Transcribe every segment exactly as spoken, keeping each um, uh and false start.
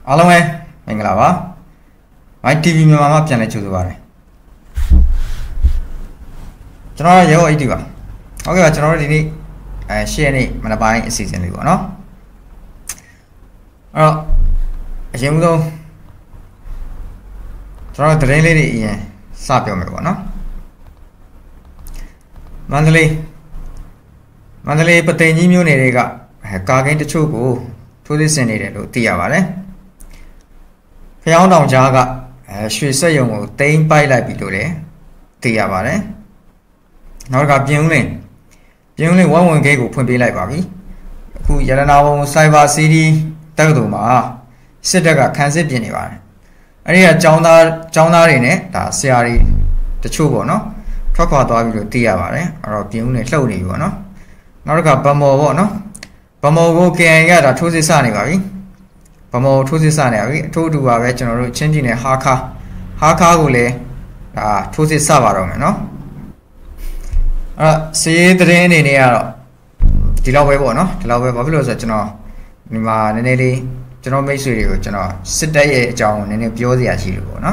အားလုံးပဲမင်္ဂလာပါ My တီ ဗီ မြန်မာမှာပြန်လည်ကြိုဆိုပါရစေကျွန်တော်ရေဟောအိတ်တီပါဟုတ်ကဲ့ပါကျွန်တော်တို့ဒီနေ့အဲရှေ့နေ့မနက်ပိုင်းအစီအစဉ်လေးပေါ့နော်အဲ့တော့အရင်ဆုံးကျွန်တော်သတင်းလေးတွေအရင်စပြောမယ်ပေါ့နော်မန္တလေးမန္တလေးပသိမ်ကြီးမြို့နယ်တွေကကာကင်းတချို့ကိုထိုးစစ်ဆင်နေတယ်လို့သိရပါတယ်ဖျောင်းတောင်ကြားကရွှေစက်ရုံကိုတိမ်းပိုက်လိုက်ပြီလို့လည်းသိရပါတယ်နောက်ကပြင်ဦးလင်းပြင်ဦးလင်းဝမ်ဝင်ဂိတ်ကိုဖွင့်ပေးလိုက်ပါပြီအခုရတနာဘုံစိုက်ဘာစီးတီးတက္ကသိုလ်မှာစစ်တပ်ကခန်းစစ်ပြင်နေပါတယ်အဲ့ဒီကကျောင်းသားကျောင်းသားတွေနဲ့ဒါဆရာတွေတချို့ပေါ့နော်ထွက်ခွာသွားပြီလို့သိရပါတယ်အဲ့တော့ပြင်ဦးလင်းလှုပ်နေပြီပေါ့နော်နောက်ကဗမော်ပေါ့နော်ဗမော်ကို K I A ကဒါထိုးစစ်စနေပါပြီဗမော်ထိုးစစ်စနေပါပြီအထိုးအတူပါပဲကျွန်တော်တို့ချင်းပြည်နယ်ဟာခါဟာခါကိုလည်းဒါထိုးစစ်စပါတော့မယ်နော်အဲ့စီးသတင်းအနေနဲ့ကတော့ဒီလောက်ပဲပေါ့နော်ဒီလောက်ပဲဘာဖြစ်လို့လဲဆိုတော့ကျွန်တော်ဒီမှာနည်းနည်းလေးကျွန်တော်မိတ်ဆွေတွေကိုကျွန်တော်စစ်တပ်ရဲ့အကြောင်းကိုနည်းနည်းပြောစရာရှိလို့ပေါ့နော်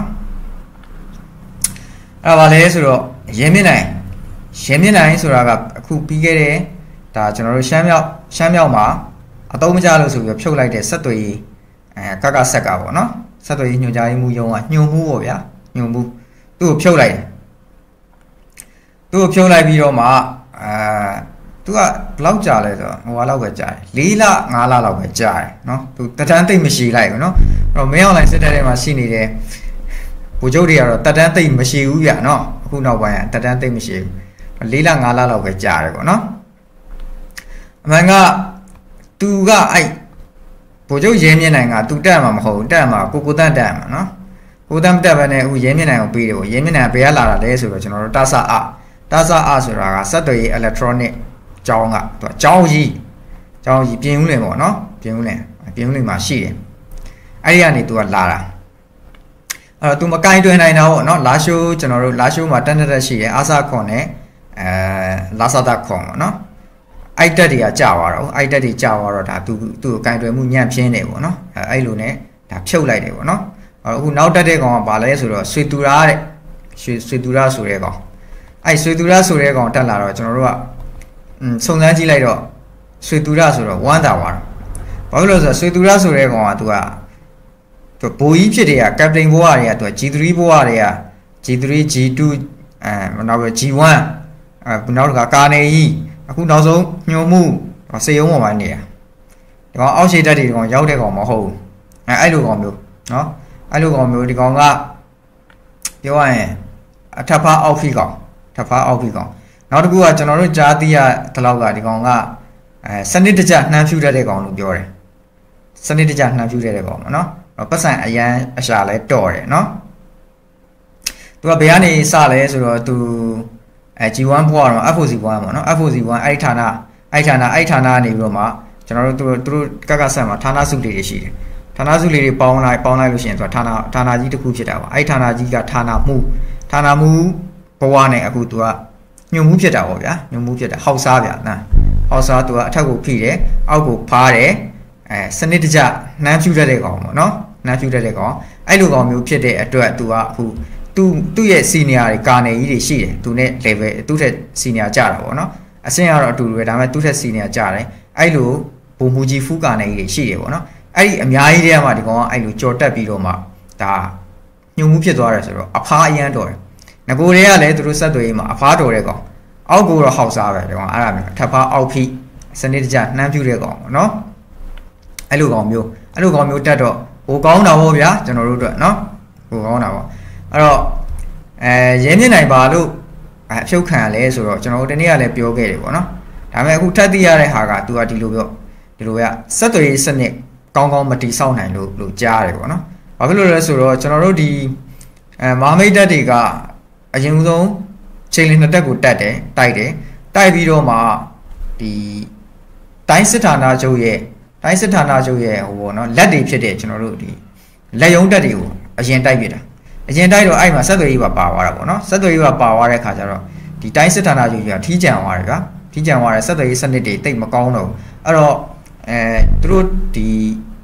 အဲ့ဒါဘာလဲဆိုတော့ရင်းမြင့်နိုင်ရင်းမြင့်နိုင်ဆိုတာကအခုပြီးခဲ့တဲ့ဒါကျွန်တော်တို့ရှမ်းမြောက်ရှမ်းမြောက်မှာအတုံးမကြလို့ဆိုပြီးဖြုတ်လိုက်တဲ့ဆက်သွယ်ရေးအဲကကဆက်ကပေါ့နော်ဆက်သွယ်ရေးညွှန်ကြားရေးမှူးရုံးကညွှန်မှုပေါ့ဗျာညွှန်မှုသူ့ကိုဖြုတ်လိုက်တယ်သူ့ကိုဖြုတ်လိုက်ပြီးတော့မှအာသူကဘယ်လောက်ကြာလဲဆိုတော့ဟိုဟာလောက်ပဲကြာတယ်၄လ၅လလောက်ပဲကြာတယ်နော်သူတတန်းသိမ့်မရှိလိုက်ဘူးနော်အဲ့တော့မင်းအွန်လိုင်းစစ်တပ်ထဲမှာရှိနေတဲ့ဗိုလ်ချုပ်တွေကတော့တတန်းသိမ့်မရှိဘူးဗျာနော်အခုနောက်ပိုင်းကတတန်းသိမ့်မရှိဘူး၄လ၅လလောက်ပဲကြာတယ်ပေါ့နော်အမှန်ကသူကအဲ့ဗိုလ်ချုပ်ရဲမြင့်နိုင်ကသူတက်မှာမဟုတ်ဘူးတက်မှာကိုကိုတန့်တက်မှာနော်ကိုတန့်တက်ပဲနဲ့အခုရဲမြင့်နိုင်ကိုပေးတယ်ပေါ့ရဲမြင့်နိုင်ကဘယ်ကလာတာလဲဆိုတော့ကျွန်တော်တို့တာဆာအတာဆာအဆိုတာကစက်တွေ electronic ကျောင်းကသူကကျောင်းကြီးကျောင်းကြီးပြင်ဦးလင်ပေါ့နော်ပြင်ဦးလင်ပြင်ဦးလင်မှာရှိတယ်အဲ့ဒီကနေသူကလာတာအဲ့တော့သူမကင်တွင်နိုင်တာပေါ့နော်လာရှိုးကျွန်တော်တို့လာရှိုးမှာတန်းတက်ရှိတယ်အာဆာခွန်နဲ့အဲလာဆာတာခွန်ပေါ့နော်အိုက်တက်တွေကကြာသွားတော့အိုက်တက်တွေကြာသွားတော့ဒါသူသူ့ကိုကင်တွယ်မှုညံ့ပြင်းနေပေါ့နော်အဲအဲ့လိုနဲ့ဒါဖြုတ်လိုက်တယ်ပေါ့နော်အခုနောက်တက်တဲ့ကောင်ကဘာလဲဆိုတော့ဆွေတူရာတဲ့ဆွေဆွေတူရာဆိုတဲ့ကောင်အဲ့ဆွေတူရာဆိုတဲ့ကောင်တက်လာတော့ကျွန်တော်တို့ကอืมစုံစမ်းကြည့်လိုက်တော့ဆွေတူရာဆိုတော့ဝမ်းသာသွားတယ်ဘာလို့လဲဆိုတော့ဆွေတူရာဆိုတဲ့ကောင်ကသူကသူဘိုးကြီးဖြစ်တဲ့ကကပတိန်ဘိုးကတွေကသူက G 3 ဘိုးကတွေက G 3 G 2အဲနောက်ပြီး G 1အဲနောက်ကကာနေကြီးအခုနောက်ဆုံးညှို့မှုစေယုံပေါ်မှာနေရဒီကောင်အောက်ရှိတက်တွေဒီကောင်ရောက်တဲ့ကောင်မဟုတ်ဘူးအဲအဲ့လိုကောင်မျိုးနော်အဲ့လိုကောင်မျိုးဒီကောင်ကပြောရရင်အထပ်ဖားအောက်ဖိကောင်ထပ်ဖားအောက်ဖိကောင်နောက်တစ်ခုကကျွန်တော်တို့ကြားသိရတလောက်ကဒီကောင်ကအဲစနစ်တကျနှမ်းဖြူတတ်တဲ့ကောင်လို့ပြောတယ်စနစ်တကျနှမ်းဖြူတတ်တဲ့ကောင်ပေါ့နော်ပတ်စံအရန်အရှာလဲတော်တယ်နော်သူကဘယ်ကနေစလဲဆိုတော့သူအဲ G 1 ဘွားတော့ F O C ဘွားပေါ့နော် F O C ဘွားအဲ့ဌာနအဲ့ဌာနအဲ့ဌာနကနေပြီးတော့မှကျွန်တော်တို့သူတို့ကကဆက်မှာဌာနစုလေးတွေရှိတယ်ဌာနစုလေးတွေပေါင်းလိုက်ပေါင်းလိုက်လို့ရှိရင်ဆိုတော့ဌာနဌာနကြီးတစ်ခုဖြစ်တာပါအဲ့ဌာနကြီးကဌာနမှုဌာနမှုဘွားနဲ့အခုသူကညွန်မှုဖြစ်တာပေါ့ဗျာညွန်မှုဖြစ်တာဟောက်စားဗျာနော်ဟောက်စားသူကအထက်ကိုဖိတယ်အောက်ကိုဖားတယ်အဲစနစ်တကျနှမ်းဖြူတတ်တဲ့ကောင်ပေါ့နော်နှမ်းဖြူတတ်တဲ့ကောင်အဲ့လိုကောင်မျိုးဖြစ်တဲ့အတွက်သူကအခုသူသူ့ရဲ့ senior တွေကာနေကြီးတွေရှိတယ်သူနဲ့ level သူ့ထက် senior ကြတာပေါ့နော်အဆင့်ကတော့အတူတူပဲဒါပေမဲ့သူ့ထက် senior ကြတယ်အဲ့လိုဘုံမူကြီးဖူးကာနေကြီးတွေရှိတယ်ပေါ့နော်အဲ့ဒီအများကြီးတည်းကမှဒီကောင်ကအဲ့လိုကြော်တက်ပြီးတော့မှဒါညှို့မှုဖြစ်သွားတယ်ဆိုတော့အဖားအရန်တော်တယ်ငကိုတွေကလည်းသူတို့ဆက်သွယ်ရေးမှာအဖားတော်တဲ့ကောင်အောက်ကိုတော့ဟောက်စားပဲဒီကောင်အဲ့ဒါမျိုးထပ်ဖားအောက်ဖိစနစ်တကျနှမ်းပြူတဲ့ကောင်ပေါ့နော်အဲ့လိုကောင်မျိုးအဲ့လိုကောင်မျိုးတက်တော့ဟိုကောင်းတာပေါ့ဗျာကျွန်တော်တို့အတွက်နော်ဟိုကောင်းတာပေါ့အဲ့တော့အဲရဲမြင့်နိုင်ပါလို့အဖြုတ်ခံရလဲဆိုတော့ကျွန်တော်တို့တနေ့ကလည်းပြောခဲ့တယ်ပေါ့နော်ဒါပေမဲ့အခုထပ်သိရတဲ့ဟာက तू ကဒီလိုပြောဒီလိုရစက်သွယ်ရေးစနစ်ကောင်းကောင်းမတိဆောက်နိုင်လို့လို့ကြားတယ်ပေါ့နော်ဘာဖြစ်လို့လဲဆိုတော့ကျွန်တော်တို့ဒီအဲမဟာမိတ်တပ်တွေကအရင်ဆုံးချိန်လင်းနှစ်တက်ကိုတက်တယ်တိုက်တယ်တိုက်ပြီးတော့မှဒီတိုင်းစစ်ဌာနချုပ်ရဲ့တိုင်းစစ်ဌာနချုပ်ရဲ့ဟိုပေါ့နော်လက်တွေဖြစ်တဲ့ကျွန်တော်တို့ဒီလက်ယုံတက်တွေကိုအရင်တိုက်ပြတာအရင်တိုက်တော့အဲ့မှာဆက်သွယ်ရေးပါပါသွားတာပေါ့နော်ဆက်သွယ်ရေးပါပါသွားတဲ့ခါကျတော့ဒီတိုင်းစစ်ဌာနချုပ်ကြီးကထီးကြံသွားတယ်ဗျာထီးကြံသွားတယ်ဆက်သွယ်ရေးစနစ်တွေတိတ်မကောင်းတော့အဲ့တော့အဲသူတို့ဒီ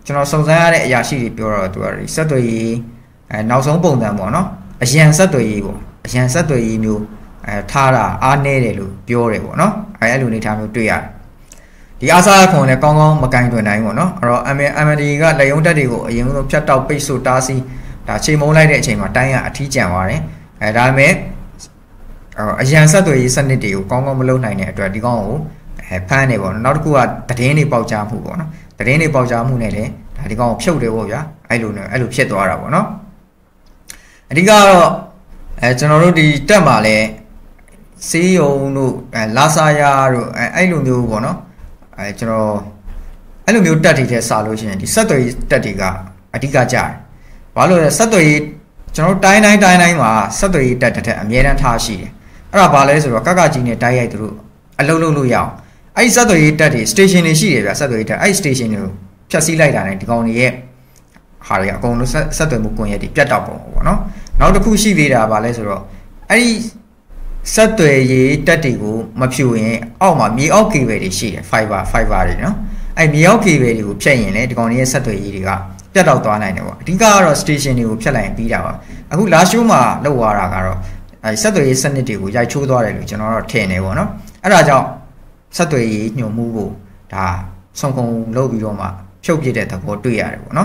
ကျွန်တော်စုံစမ်းရတဲ့အရာရှိတွေပြောတော့သူကဆက်သွယ်ရေးအဲနောက်ဆုံးပုံစံပေါ့နော်အရန်ဆက်သွယ်ရေးပေါ့အရန်ဆက်သွယ်ရေးမျိုးအဲထားတာအားနည်းတယ်လို့ပြောတယ်ပေါ့နော်အဲအဲ့လိုနေထားမျိုးတွေ့ရတယ်ဒီအာစာခွန်လည်းကောင်းကောင်းမကင်တွင်နိုင်ပေါ့နော်အဲ့တော့ M M D ကလက်ရုံးတက်တွေကိုအရင်ဆုံးဖြတ်တောက်ပိတ်ဆို့တားဆီးဒါချိန်မုံလိုက်တဲ့အချိန်မှာတိုင်းကအထီးကျန်သွားတယ်အဲဒါပေမဲ့အရန်ဆက်သွယ်ရေးစနစ်တွေကိုကောင်းကောင်းမလုပ်နိုင်တဲ့အတွက်ဒီကောင်ကိုအဲဖမ်းနေပေါ့နော်နောက်တစ်ခုကသတင်းတွေပေါက်ကြားမှုပေါ့နော်သတင်းတွေပေါက်ကြားမှုနဲ့လည်းဒါဒီကောင်ကိုဖြုတ်တယ်ပေါ့ဗျာအဲ့လိုနဲ့အဲ့လိုဖြစ်သွားတာပေါ့နော်အဓိကတော့အဲကျွန်တော်တို့ဒီတက်မှာလဲစေးယုံတို့အဲလာစာယာတို့အဲအဲ့လိုမျိုးပေါ့နော်အဲကျွန်တော်အဲ့လိုမျိုးတက်တွေတဲ့စာလို့ရှိရင်ဒီဆက်သွယ်ရေးတက်တွေကအဓိကကြတယ်ဘာလို့လဲဆက်သွယ်ရေးကျွန်တော်တိုင်းတိုင်းတိုင်းတိုင်းမှာဆက်သွယ်ရေးတက်တဲ့အမြဲတမ်းထားရှိတယ်အဲ့ဒါဘာလဲဆိုတော့ကကကြီးနဲ့တိုက်ရိုက်သူတို့အလုံးလုံးလို့ရအောင်အဲ့ဒီဆက်သွယ်ရေးတက်တွေ station တွေရှိတယ်ဗျဆက်သွယ်ရေးတက်အဲ့ဒီ station တွေကိုဖြတ်စည်းလိုက်တာနဲ့ဒီကောင်တွေရဲ့ဟာတွေအကုန်လုံးဆက်သွယ်မှုကွန်ရက်တွေပြတ်တောက်ပုံပေါ့နော်နောက်တစ်ခုရှိသေးတာဘာလဲဆိုတော့အဲ့ဒီဆက်သွယ်ရေးတက်တွေကိုမဖြူရင်အောက်မှာမြေအောက် cable တွေရှိတယ် fiber fiber တွေနော်အဲ့မြေအောက် cable တွေကိုဖြတ်ရင်လေဒီကောင်တွေရဲ့ဆက်သွယ်ရေးတွေကပြတ်တောက်သွားနိုင်တယ်ပေါ့အဓိကကတော့ station တွေကိုဖြတ်လိုက်ရင်ပြီးတာပါအခုလာရှိုးမှာလောက်သွားတာကတော့အဲဆက်သွယ်ရေးစနစ်တွေကိုရိုက်ချိုးသွားတယ်လို့ကျွန်တော်တို့ထင်နေပေါ့နော်အဲ့ဒါကြောင့်ဆက်သွယ်ရေးညှို့မှုကိုဒါဆုံးခုံလုပ်ပြီးတော့မှဖြုတ်ပြတဲ့သဘောတွေ့ရတယ်ပေါ့နော်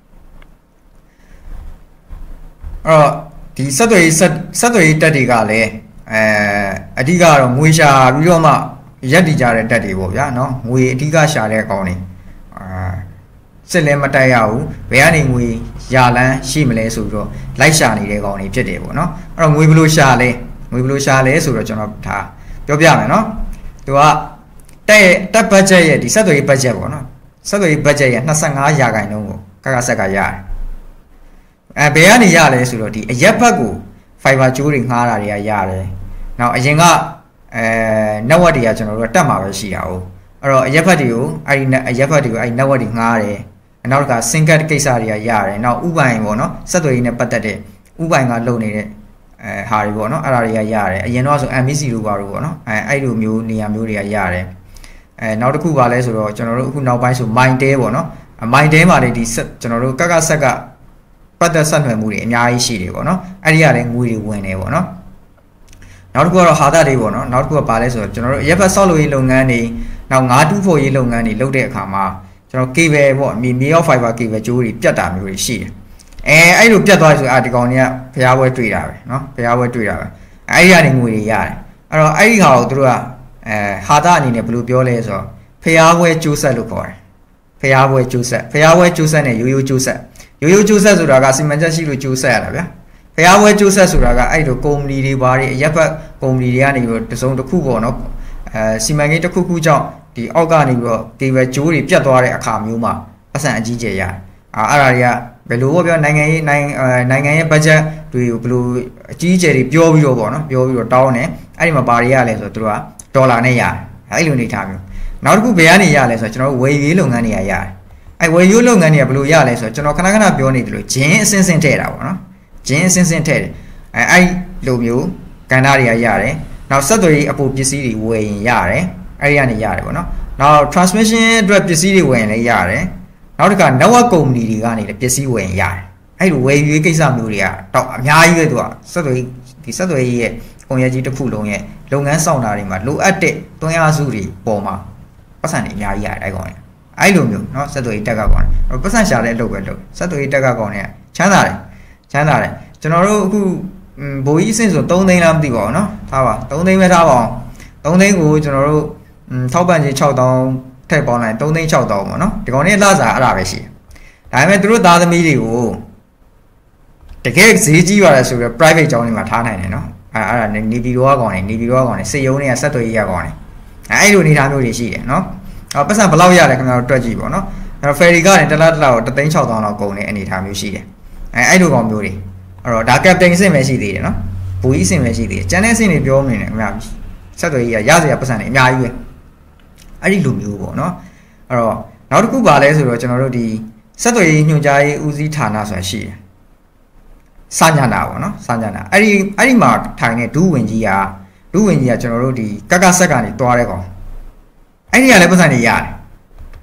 အဲ့တော့ဒီဆက်သွယ်ရေးဆက်သွယ်ရေးတက်တွေကလည်းအဲအဓိကတော့ငွေရှာပြီးတော့မှရက်တည်ကြတဲ့တက်တွေပေါ့ဗျာနော်ငွေအဓိကရှာတဲ့အကောင်တွေအာစစ်လည်းမတိုက်ရဘူးဘယ်ကနေငွေရလန်းရှိမလဲဆိုတော့လိုက်ရှာနေတဲ့ကောင်တွေဖြစ်တယ်ပေါ့နော်အဲ့တော့ငွေဘယ်လိုရှာလဲငွေဘယ်လိုရှာလဲဆိုတော့ကျွန်တော်ဒါပြောပြမယ်နော်သူကတက်တက် budget ရဲ့ဒီဆက်သွယ်ရေး budget ပေါ့နော်ဆက်သွယ်ရေး budget ရဲ့နှစ်ဆယ့်ငါးရာခိုင်နှုန်းကိုကကဆက်ကရတယ်အဲဘယ်ကနေရလဲဆိုတော့ဒီအရက်ဘက်ကို fiber ကြိုးတွေငှားတာတွေကရတယ်နောက်အရင်ကအဲ network တွေကကျွန်တော်တို့တက်မှာပဲရှိတာ哦အဲ့တော့အရက်ဘက်တွေကိုအဲ့ဒီအရက်ဘက်တွေကိုအဲ့ network တွေငှားတယ်နောက်က single ကိစ္စတွေကရတယ်နောက်ဥပိုင်ပေါ့နော်ဆက်သွယ်ရေးနဲ့ပတ်သက်တဲ့ဥပိုင်ကလုပ်နေတဲ့အဲဟာတွေပေါ့နော်အဲ့ဒါတွေကရတယ်အရင်တော့ဆို M E C တို့ပါလို့ပေါ့နော်အဲအဲ့လိုမျိုးနေရာမျိုးတွေကရတယ်အဲနောက်တစ်ခုပါလဲဆိုတော့ကျွန်တော်တို့အခုနောက်ပိုင်းဆို mytel ပေါ့နော် mytel မှာလေဒီကျွန်တော်တို့ကကဆက်ကပတ်သက်ဆက်နွယ်မှုတွေအများကြီးရှိတယ်ပေါ့နော်အဲ့ဒီကလည်းငွေတွေဝင်တယ်ပေါ့နော်နောက်တစ်ခုကတော့ဟာတာတွေပေါ့နော်နောက်တစ်ခုကပါလဲဆိုတော့ကျွန်တော်တို့ရပ်ဘက်ဆောက်လုပ်ရေးလုပ်ငန်းတွေနောက်ငါးတူးဖို့ရေးလုပ်ငန်းတွေလုပ်တဲ့အခါမှာကျွန်တော် cable ပေါ့မြေမြေရောက် fiber cable ကြိုးတွေပြတ်တာမျိုးတွေရှိတယ်အဲအဲ့လိုပြတ်သွားပြီဆိုအာဒီကောင်တွေကဖျားပွဲတွေ့တာပဲเนาะဖျားပွဲတွေ့တာပဲအဲ့ဒီကနေငွေတွေရတယ်အဲ့တော့အဲ့ဒီဟာကိုတို့ကအဲဟာတာအနေနဲ့ဘယ်လိုပြောလဲဆိုတော့ဖျားပွဲကျိုးဆက်လို့ခေါ်တယ်ဖျားပွဲကျိုးဆက်ဖျားပွဲကျိုးဆက်နဲ့ရိုးရိုးကျိုးဆက်ရိုးရိုးကျိုးဆက်ဆိုတာကစီမံချက်ရှိလို့ကျိုးဆက်ရတာဗျာဖျားပွဲကျိုးဆက်ဆိုတာကအဲ့လိုကုမ္ပဏီတွေဘာတွေအရက်ဘက်ကုမ္ပဏီတွေကနေပြီးတော့တစုံတစ်ခုပေါ့နော်အဲစီမံကိန်းတစ်ခုခုကြောင့်ဒီအောက်ကနေပြီးတော့ cable ကြိုးတွေပြတ်သွားတဲ့အခါမျိုးမှာပတ်စံအကြီးကျယ်ရတယ်အာအဲ့ဒါတွေကဘယ်လိုပေါ့ပြောနိုင်ငံရေးနိုင်နိုင်ငံရဲ့ budget တွေကိုဘယ်လိုအကြီးကျယ်တွေပြောပြီးတော့ပေါ့နော်ပြောပြီးတော့တောင်းတယ်အဲ့ဒီမှာဘာတွေရလဲဆိုတော့သူတို့ကဒေါ်လာနဲ့ရတယ်အဲ့လိုနေထားမျိုးနောက်တစ်ခုဘယ်ကနေရလဲဆိုတော့ကျွန်တော်တို့ဝယ်ရေးလုပ်ငန်းတွေကရတယ်အဲ့ဝယ်ရေးလုပ်ငန်းတွေကဘယ်လိုရလဲဆိုတော့ကျွန်တော်ခဏခဏပြောနေတယ်လို့ဂျင်းအစင်းစင်းထည့်တာပေါ့နော်ဂျင်းအစင်းစင်းထည့်တယ်အဲ့အဲ့လိုမျိုးကဏ္ဍတွေကရတယ်နောက်ဆက်သွယ်ရေးအပိုပစ္စည်းတွေဝယ်ရင်ရတယ်အဲ့ဒီကနေရတယ်ပေါ့နော်နောက် transmission အတွက်ပစ္စည်းတွေဝယ်ရင်လည်းရတယ်နောက်တစ်ခါ network ကုမ္ပဏီတွေကနေလည်းပစ္စည်းဝယ်ရင်ရတယ်အဲ့လိုဝယ်ယူကိစ္စမျိုးတွေကတော့အများကြီးပဲသူကဆက်သွယ်ရေးဒီဆက်သွယ်ရေးရဲ့ကုန်ရည်ကြီးတစ်ခုလုံးရဲ့လုပ်ငန်းဆောင်တာတွေမှာလိုအပ်တဲ့တွန်းအားစုတွေပေါ်မှာပတ်စံတွေအများကြီးရတယ်အဲ့ကောင်တွေအဲ့လိုမျိုးเนาะဆက်သွယ်ရေးတက်ကကောင်တွေပတ်စံရှာတဲ့အလုပ်ပဲလုပ်ဆက်သွယ်ရေးတက်ကကောင်တွေချမ်းသာတယ်ချမ်းသာတယ်ကျွန်တော်တို့အခုဘိုးကြီးအဆင့်ဆိုသုံးသိန်းလားမသိပါဘူးเนาะထားပါသုံးသိန်းပဲထားပါအောင်သုံးသိန်းကိုကျွန်တော်တို့ထောက်ပံ့ခြင်းခြောက်သောင်းထည့်ပေါင်းလိုက်သုံးသိန်းခြောက်သောင်းပေါ့နော်ဒီကောင်လေးအလားစားအဲ့ဒါပဲရှိတယ်ဒါပေမဲ့သူတို့သားသမီးတွေကိုတကယ်ဈေးကြီးရတယ်ဆိုတော့ private ကျောင်းတွေမှာထားနိုင်တယ်နော်အဲ့အဲ့ဒါနေပြည်တော်ကကောင်တွေနေပြည်တော်ကကောင်တွေစေယုံတွေကဆက်သွယ်ရေးကကောင်တွေအဲ့လိုအနေထားမျိုးတွေရှိတယ်နော်အော်ပတ်စံဘယ်လောက်ရလဲခင်ဗျားတို့တွက်ကြည့်ပေါ့နော်အဲ့တော့ ferry ကနေတစ်လားတစ်လားကိုတစ်သိန်းခြောက်သောင်းလောက်ကုန်တဲ့အနေထားမျိုးရှိတယ်အဲ့အဲ့လိုကောင်မျိုးတွေအဲ့တော့ဒါ captain အဆင့်ပဲရှိသေးတယ်နော်ဘူကြီးအဆင့်ပဲရှိသေးတယ်ကျန်တဲ့အဆင့်တွေပြောနေတယ်ခင်ဗျာဆက်သွယ်ရေးကရစရာပတ်စံတွေအများကြီးပဲအဲ့ဒီလိုမျိုးပေါ့နော်အဲ့တော့နောက်တစ်ခုပါလဲဆိုတော့ကျွန်တော်တို့ဒီဆက်သွယ်ရေးညွှန်ကြားရေးဦးစီးဌာနဆိုတာရှိတယ်စညနာပေါ့နော်စညနာအဲ့ဒီအဲ့ဒီမှာထိုင်နေဒုဝင်ကြီးကဒုဝင်ကြီးကကျွန်တော်တို့ဒီကကဆက်ကနေတွားတဲ့ကောင်အဲ့ဒီကလည်းပတ်စံတွေရတယ်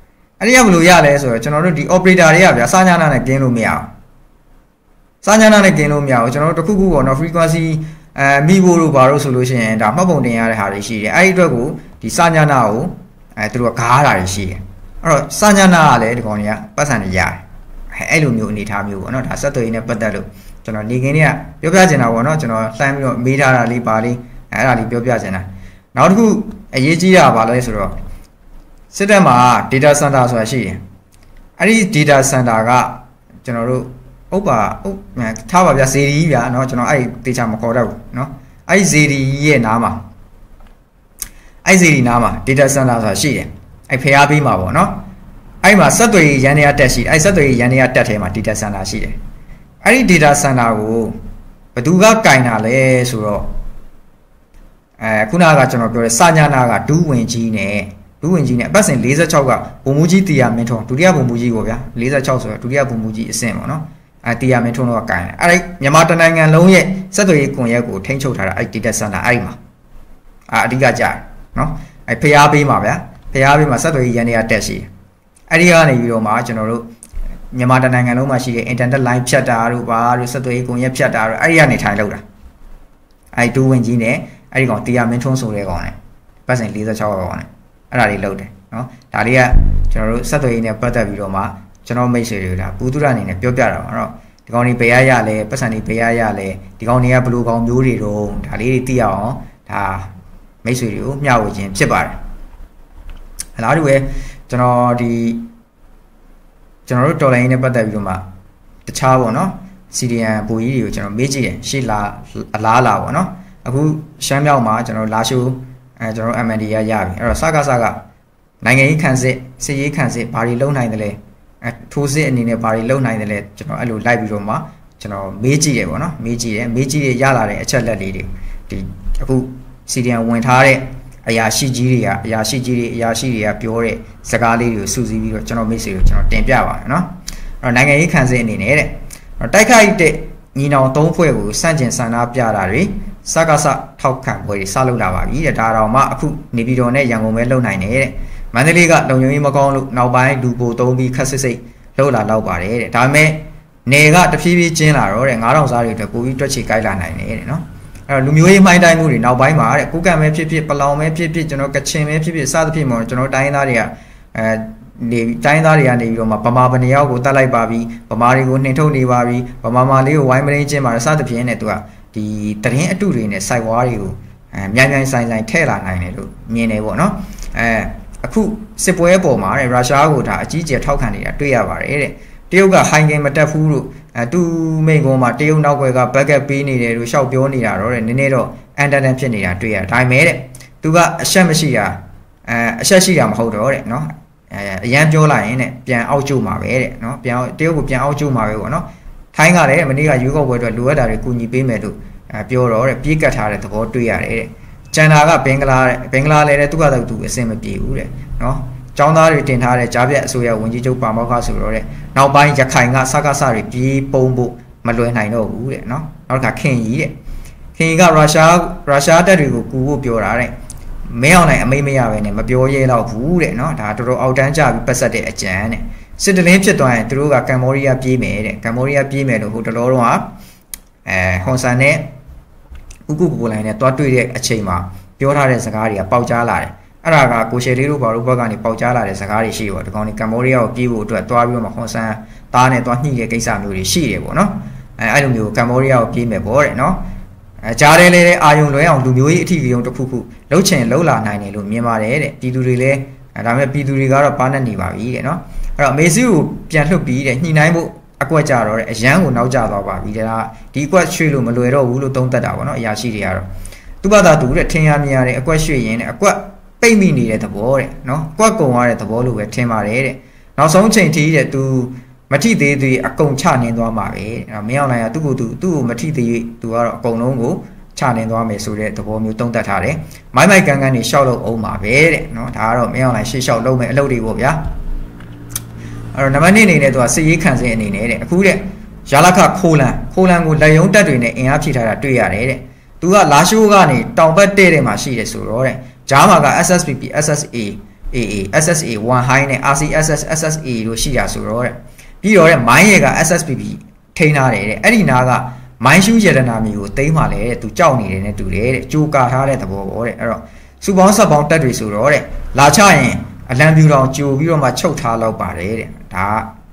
အဲ့ဒီကဘယ်လိုရလဲဆိုတော့ကျွန်တော်တို့ဒီ operator တွေကဗျာစာညာနာနဲ့ကင်းလို့မရအောင်စာညာနာနဲ့ကင်းလို့မရအောင်ကျွန်တော်တို့တစ်ခုခုပေါ့နော် frequency အဲမိဖို့တို့ဘာလို့ဆိုလို့ရှိရင်ဒါမှတ်ပုံတင်ရတဲ့ဟာတွေရှိတယ်အဲ့ဒီအတွက်ကိုဒီစာညာနာကိုအဲသူတို့ကဂါးတာတွေရှိတယ်အဲ့တော့စာညာနာကလည်းဒီကောင်တွေကပတ်စံတွေရတယ်အဲအဲ့လိုမျိုးအနေထားမျိုးပေါ့နော်ဒါဆက်သွယ်ရေးနဲ့ပတ်သက်လို့ကျွန်တော်နေခင်းတွေကပြောပြချင်တာပေါ့နော်ကျွန်တော်လှမ်းပြီးတော့မေးထားတာလေးပါလေးအဲအဲ့ဒါလေးပြောပြချင်တာနောက်တစ်ခုအရေးကြီးတာပါလဲဆိုတော့စစ်တပ်မှာ data center ဆိုတာရှိတယ်အဲ့ဒီ data center ကကျွန်တော်တို့ဥပ္ပါဥထားပါဗျာဇေဒီဗျာเนาะကျွန်တော်အဲ့ဒီတေချာမခေါ်တော့ဘူးเนาะအဲ့ဒီဇေဒီရဲ့နားမှာအဲ့ဇေဒီနားမှာ data center ဆိုတာရှိတယ်အဲ့ဖျားပေးမှာပေါ့เนาะအဲ့မှာဆက်သွယ်ရေးရန်နေရတက်ရှိအဲ့ဆက်သွယ်ရေးရန်နေရတက်ထဲမှာ data center ရှိတယ်အဲ့ဒီ data center ကိုဘယ်သူကကင်တာလဲဆိုတော့အဲခုနကကျွန်တော်ပြောတဲ့စာညာနာကဒူးဝင်ကြီးနဲ့ဒူးဝင်ကြီးနဲ့အပတ်စဉ်၄၆ကဘုံမူကြီးတီယာမင်းထုံးဒုတိယဘုံမူကြီးပေါ့ဗျာ၄၆ဆိုတော့ဒုတိယဘုံမူကြီးအဆင့်ပေါ့နော်အဲတီယာမင်းထုံးတော့ကင်တယ်အဲ့ဒီမြန်မာတနိုင်ငံလုံးရဲ့စက်သွေးရေးကွန်ရက်ကိုထိန်းချုပ်ထားတာအဲ့ data center အဲ့မှာအာအဓိကကြားနော်အဲ့ဖျားပေးမှာဗျာဖျားပေးမှာစက်သွေးရေးရန်နေရတက်ရှိတယ်အဲ့ဒီကနေပြီးတော့မှကျွန်တော်တို့မြန်မာတနိုင်ငံလုံးမှာရှိတဲ့ internet line ဖြတ်တာတို့ဘာတို့စက်သွေးရေးကွန်ရက်ဖြတ်တာတို့အဲ့ဒီကနေထိုင်လောက်တာအဲ့ဒူးဝင်ကြီးနဲ့အဲ့ဒီကောင်တီယာမင်းထုံးဆိုတဲ့ကောင်နဲ့ပတ်စဉ်၄၆ကောင်နဲ့အဲ့ဒါတွေလောက်တယ်နော်ဒါတွေကကျွန်တော်တို့စက်သွေးရေးနဲ့ပတ်သက်ပြီးတော့မှကျွန်တော်မိတ်ဆွေတွေကဒါပူသူရအနေနဲ့ပြောပြတာပါအဲ့တော့ဒီကောင်တွေဘယ်ရရလဲပတ်စံတွေဘယ်ရရလဲဒီကောင်တွေကဘလူကောင်မျိုးတွေတော့ဒါလေးတွေသိရအောင်ဒါမိတ်ဆွေတွေကိုမျှဝေခြင်းဖြစ်ပါတယ်အလားတူပဲကျွန်တော်ဒီကျွန်တော်တို့တော်လိုင်းနဲ့ပတ်သက်ပြီးတော့မှတခြားပေါ့နော် စီ ဒီ အမ် ဘူကြီးတွေကိုကျွန်တော်မေးကြည့်တယ်ရှေ့လာအလားလာပေါ့နော်အခုရှမ်းမြောက်မှာကျွန်တော်လာရှိုးအဲကျွန်တော် အမ် အန် ဒီ ရရပြီအဲ့တော့စကားစကားနိုင်ငံရေးခံစစ်စစ်ရေးခံစစ်ဘာတွေလုံနိုင်တယ်လဲအဲထိုးစစ်အနေနဲ့ဘာတွေလုံနိုင်တယ်လဲကျွန်တော်အဲ့လိုလိုက်ပြီးတော့မှကျွန်တော်မေးကြည့်တယ်ပေါ့နော်မေးကြည့်တယ်မေးကြည့်ရရလာတဲ့အချက်လက်လေးတွေဒီအခု စီ ဒီ အမ် ဝင်ထားတဲ့အရာရှိကြီးတွေကအရာရှိကြီးတွေအရာရှိတွေကပြောတဲ့စကားလေးတွေကိုစုစည်းပြီးတော့ကျွန်တော်မိတ်ဆွေကိုကျွန်တော်တင်ပြပါမယ်နော်အဲ့တော့နိုင်ငံရေးခံစစ်အနေနဲ့တဲ့တိုက်ခိုက်တဲ့ညီနောင်သုံးဖွဲ့ကိုစန့်ကျင်ဆန္ဒပြတာတွေစကားစထောက်ခံပွဲတွေစလုပ်လာပါပြီတဲ့ဒါတော့မှအခုနေပြည်တော်နဲ့ရန်ကုန်ပဲလုံနိုင်တယ်တဲ့မန္တလေးကလုံခြုံရေးမကောင်းလို့နောက်ပိုင်းလူပိုသုံးပြီးခက်ဆစ်စိတ်လှုပ်လာတော့ပါတယ်တဲ့ဒါပေမဲ့နေကတဖြည်းဖြည်းကျင်းလာတော့တဲ့ငါးထောင်စားတွေအတွက်ပိုပြီးတွက်ချေကိုက်လာနိုင်တယ်တဲ့နော်အဲ့တော့လူမျိုးရေးမှိုင်းတိုင်းမှုတွေနောက်ပိုင်းမှာတဲ့ကိုကံပဲဖြစ်ဖြစ်ပလောင်ပဲဖြစ်ဖြစ်ကျွန်တော်ကချင်ပဲဖြစ်ဖြစ်စသဖြင့်ပေါ့ကျွန်တော်တိုင်းသားတွေကအဲနေတိုင်းသားတွေကနေပြီးတော့မှဗမာဗနေရောက်ကိုတတ်လိုက်ပါပြီဗမာတွေကိုနှင်ထုတ်နေပါပြီဗမာမာလေးကိုဝိုင်းမရင်းချင်းမှာစသဖြင့်နဲ့သူကဒီတရင်အတုတွေနဲ့စိုက်ဝါးတွေကိုအဲမြိုင်မြိုင်ဆိုင်ဆိုင်ထဲ့လာနိုင်တယ်လို့မြင်နေပေါ့နော်အဲအခုစစ်ပွဲပေါ်မှာတဲ့ရုရှားကိုဒါအကြီးကျယ်ထောက်ခံနေတာတွေ့ရပါတယ်တဲ့တရုတ်ကဟိုင်ဂင်မတက်ဘူးလို့အဲသူမိန်ကုန်းမှာတရုတ်နောက်ွယ်ကဘက်ကပ်ပေးနေတယ်လို့ရှောက်ပြောနေတာတော့တဲ့နည်းနည်းတော့အန်တန်တန်ဖြစ်နေတာတွေ့ရဒါပေမဲ့တဲ့သူကအရှက်မရှိတာအဲအရှက်ရှိတာမဟုတ်တော့တဲ့နော်အဲအရန်ပြောလိုက်ရင်တဲ့ပြန်အောက်ကျမှာပဲတဲ့နော်ပြန်တရုတ်ကိုပြန်အောက်ကျမှာပဲပေါ့နော်ထိုင်းကလည်းမနေ့ကရွေးကောက်ပွဲအတွက်လိုအပ်တာတွေကူညီပေးမယ်လို့အဲပြောတော့တဲ့ပြေးကတ်ထားတဲ့သဘောတွေ့ရတယ်တဲ့ကျန်တာကဘင်္ဂလားတဲ့ဘင်္ဂလားလည်းတဲ့သူကသူအဆင်မပြေဘူးတဲ့နော်ကျောင်းသားတွေတင်ထားတဲ့ကြားပြတ်အစိုးရဝန်ကြီးချုပ်ပါမောက္ခဆိုတော့တဲ့နောက်ပိုင်းရခိုင်ကစကားစတွေပြေးပုံဖို့မလွယ်နိုင်တော့ဘူးတဲ့နော်နောက်ကခင်ကြီးတဲ့ခင်ကြီးကရုရှားရုရှားတပ်တွေကိုကူဖို့ပြောတာတဲ့မင်းအောင်နိုင်အမိတ်မရပဲနဲ့မပြောရဲတော့ဘူးတဲ့နော်ဒါတော်တော်အောက်တန်းကြပြီးပတ်ဆက်တဲ့အကြံတဲ့စစ်တလင်းဖြစ်သွားရင်သူတို့ကကမ်ဘောဒီးယားပြေးမယ်တဲ့ကမ်ဘောဒီးယားပြေးမယ်လို့ဟိုတလောတော့အဲဟွန်ဆန်နဲ့ဥကုကိုလိုင်းနဲ့တွားတွေ့တဲ့အချိန်မှာပြောထားတဲ့စကားတွေကပေါက်ကြားလာတယ်အဲ့ဒါကကိုရှယ်လေးတို့ဘာလို့ဘက်ကနေပေါက်ကြားလာတဲ့စကားတွေရှိပေါ့ဒီကောင်ဒီကမ်ဘောဒီးယားကိုပြေးဖို့အတွက်တွားပြီးတော့မှဟွန်ဆန်သားနဲ့တွားညှိတဲ့ကိစ္စမျိုးတွေရှိတယ်ပေါ့နော်အဲအဲ့လိုမျိုးကမ်ဘောဒီးယားကိုပြေးမယ်ပေါ့တဲ့နော်အဲကြားတယ်လေအာယုံလွဲအောင်လူမျိုးရေးအထီးပြုံတစ်ခုခုလှုပ်ချင်လှုပ်လာနိုင်တယ်လို့မြင်ပါတယ်တဲ့ပြည်သူတွေလည်းဒါပေမဲ့ပြည်သူတွေကတော့ပါနဲ့နေပါပြီတဲ့နော်အဲ့တော့အမေစုကိုပြန်လှုပ်ပြီးတဲ့ညှိနှိုင်းဖို့အကွက်ကြတော့တဲ့အရန်ကိုနောက်ကျသွားပါပြီတဲ့ဒါဒီအကွက်ရွှေ့လို့မလွယ်တော့ဘူးလို့သုံးသပ်တာပေါ့နော်အရာရှိတွေကတော့သူ့ဘာသာသူတဲ့ထင်ရမြင်ရတဲ့အကွက်ရွှေ့ရင်တဲ့အကွက်ပိတ်မိနေတဲ့သဘောတဲ့နော်ကွက်ကုံရတဲ့သဘောလို့ပဲထင်ပါတယ်တဲ့နောက်ဆုံးချိန်ထိတဲ့သူမထိသေးသေးအကုန်ချနှင်းသွားမှာပဲအဲ့တော့မင်းအောင်နိုင်ကသူ့ကိုသူသူ့ကိုမထိသေးသူကတော့အကုန်လုံးကိုချနှင်းသွားမယ်ဆိုတဲ့သဘောမျိုးသုံးသပ်ထားတယ်မိုင်းမိုက်ကန်ကန်နေရှောက်လို့အောင်ပါပဲတဲ့နော်ဒါကတော့မင်းအောင်နိုင်ရှေ့လျှောက်လုပ်မယ်အလုပ်တွေပေါ့ဗျာအဲ့တော့နံပါတ်၂အနေနဲ့သူကစစ်ရေးခံစစ်အနေနဲ့တဲ့အခုတဲ့ရလခခိုးလန်ခိုးလန်ကိုလက်ယုံတက်တွေနဲ့အင်အားဖြည့်ထားတာတွေ့ရတယ်တဲ့သူကလာရှိုးကနေတောင်ဘက်တဲ့တဲ့မှာရှိတယ်ဆိုတော့တဲ့ဂျားမာက S S P P S S A A A S S A one high နဲ့ R C S S S S A တို့ရှိတာဆိုတော့တဲ့ပြီးတော့တဲ့မိုင်းရက S S P P ထိန်းထားတယ်တဲ့အဲ့ဒီနာကမိုင်းရှူးရတနာမီကိုတိမ့်မှလည်းတဲ့သူကြောက်နေတယ်နဲ့တူတယ်တဲ့ကြိုကာထားတဲ့သဘောပေါ့တဲ့အဲ့တော့စူပေါင်းဆက်ပေါင်းတက်တွေဆိုတော့တဲ့လာချရင်အလံပြူတော်ကြိုပြီးတော့မှချုပ်ထားလောက်ပါတယ်တဲ့ဒါ